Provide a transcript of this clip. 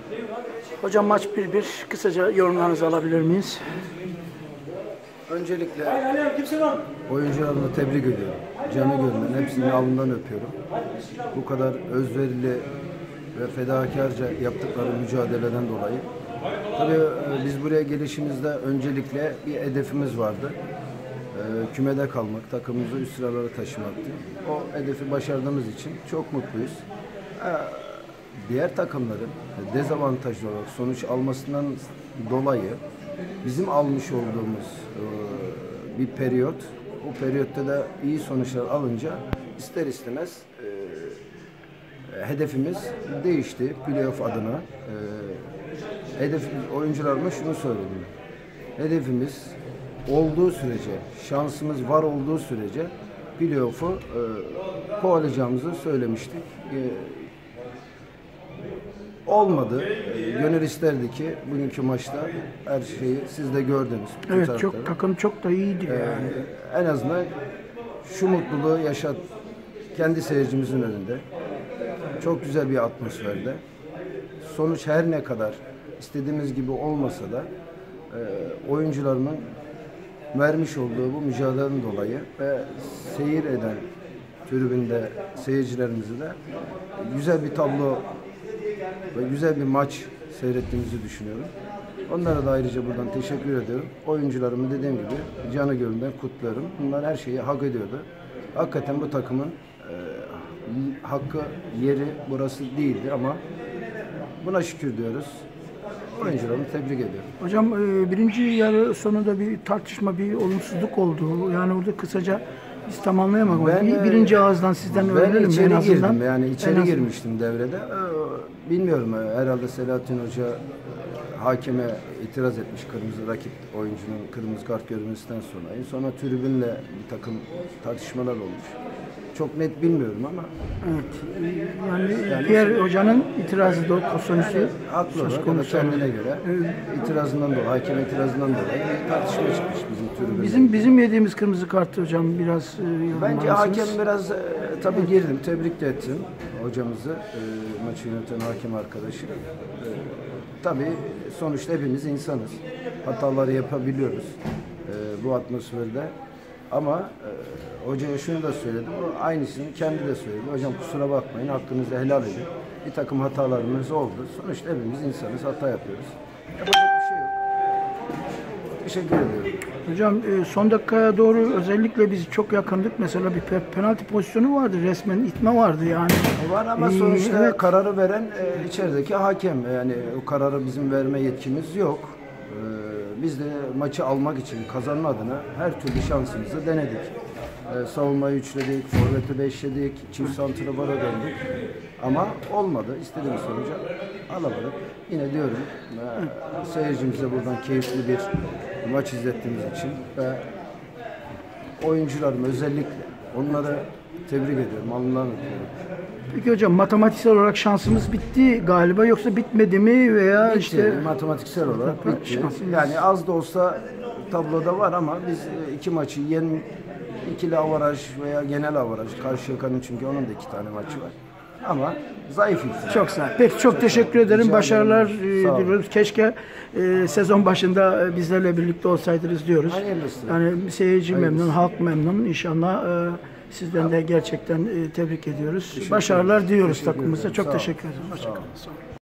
Hocam maç 1-1. Kısaca yorumlarınızı alabilir miyiz? Öncelikle oyuncularımı tebrik ediyorum. Canı gönülden hepsini alnından öpüyorum. Bu kadar özverili ve fedakarca yaptıkları mücadeleden dolayı. Tabii biz buraya gelişimizde öncelikle bir hedefimiz vardı. Kümede kalmak, takımımızı üst sıralara taşımaktı. O hedefi başardığımız için çok mutluyuz. Diğer takımların dezavantajlı olarak sonuç almasından dolayı bizim almış olduğumuz bir periyot, o periyotta da iyi sonuçlar alınca ister istemez hedefimiz değişti playoff adına. Oyuncularıma şunu söyledim. Hedefimiz olduğu sürece, şansımız var olduğu sürece playoff'u kovalayacağımızı söylemiştik. Olmadı. Gönül isterdi ki bugünkü maçta her şeyi siz de gördünüz. Evet, takım çok da iyiydi yani. En azından şu mutluluğu kendi seyircimizin önünde. Çok güzel bir atmosferde. Sonuç her ne kadar istediğimiz gibi olmasa da oyuncularımın vermiş olduğu bu mücadeleden dolayı ve seyir eden tribünde seyircilerimizi de güzel bir tablo ve güzel bir maç seyrettiğimizi düşünüyorum. Onlara da ayrıca buradan teşekkür ediyorum. Oyuncularımı dediğim gibi canı gönülden kutluyorum. Bunlar her şeyi hak ediyordu. Hakikaten bu takımın hakkı, yeri burası değildi ama buna şükür diyoruz. Oyuncularımı tebrik ediyorum. Hocam birinci yarı sonunda bir tartışma, bir olumsuzluk oldu. Yani orada kısaca biz tamamlayamadık. Birinci ağızdan sizden öğrenelim. Ben içeri girdim. Yani içeri girmiştim devrede. Bilmiyorum, herhalde Selahattin Hoca hakeme itiraz etmiş kırmızı rakip oyuncunun kırmızı kart görmesinden sonra tribünle bir takım tartışmalar olmuş. Çok net bilmiyorum ama. Evet. Yani diğer hocanın itirazı da pozisyonu haklı olarak kendine göre itirazından dolayı, hakem itirazından dolayı tartışma çıkmış bizim tribünde. Bizim yediğimiz kırmızı kartı hocam biraz bence hakem biraz tabii girdim, tebrik de ettim hocamızı, maçı yöneten hakem arkadaşı. Tabii sonuçta hepimiz insanız. Hataları yapabiliyoruz bu atmosferde. Ama hocaya şunu da söyledim, aynısını kendi de söyledi. Hocam kusura bakmayın, hakkınızı helal edin. Bir takım hatalarımız oldu. Sonuçta hepimiz insanız, hata yapıyoruz. Yapacak bir şey yok. Teşekkür ediyorum. Hocam son dakikaya doğru özellikle biz çok yakındık. Mesela bir penaltı pozisyonu vardı, resmen itme vardı yani. Var ama sonuçta kararı veren içerideki hakem. Yani o kararı bizim verme yetkimiz yok. Biz de maçı almak için, kazanma adına her türlü şansımızı denedik. Savunmayı üçledik, forveti beşledik, çift santrafora döndük. Ama olmadı. İstediğimiz sonucu alamadık. Yine diyorum, seyircimize buradan keyifli bir maç izlettiğimiz için ve oyuncularım özellikle onları tebrik ediyorum, alnından öpüyorum. Peki hocam, matematiksel olarak şansımız bitti galiba, yoksa bitmedi mi veya bitti. işte Matematiksel olarak bitti. Yani az da olsa tabloda var ama biz iki maçı ikili avaraj veya genel avaraj, Karşıyaka'nın çünkü onun da 2 tane maçı var. Ama zayıf ikisi. Çok sağ ol. Peki çok teşekkür ederim. Başarılar diliyoruz. Keşke sezon başında bizlerle birlikte olsaydınız diyoruz. Hayırlısı. Yani seyirci memnun, halk memnun. İnşallah sizden de gerçekten tebrik ediyoruz. Başarılar diliyoruz takımımıza. Çok teşekkür ederim. Hoşçakalın.